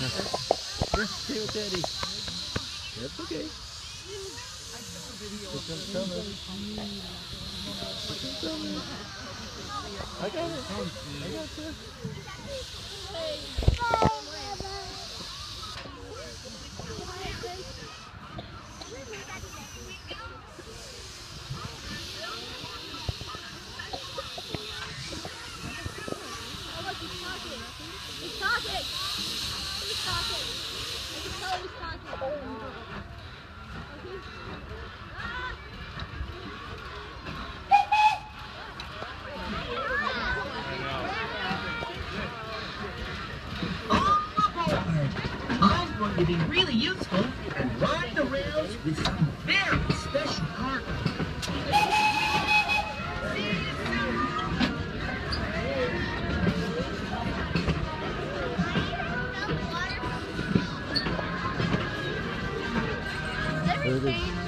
Here, stay with Daddy. That's okay. I got it. I got you. He's talking. He's talking. I can tell he's talking. I'm going to be really useful and ride the rails with some very special cargo. Everything.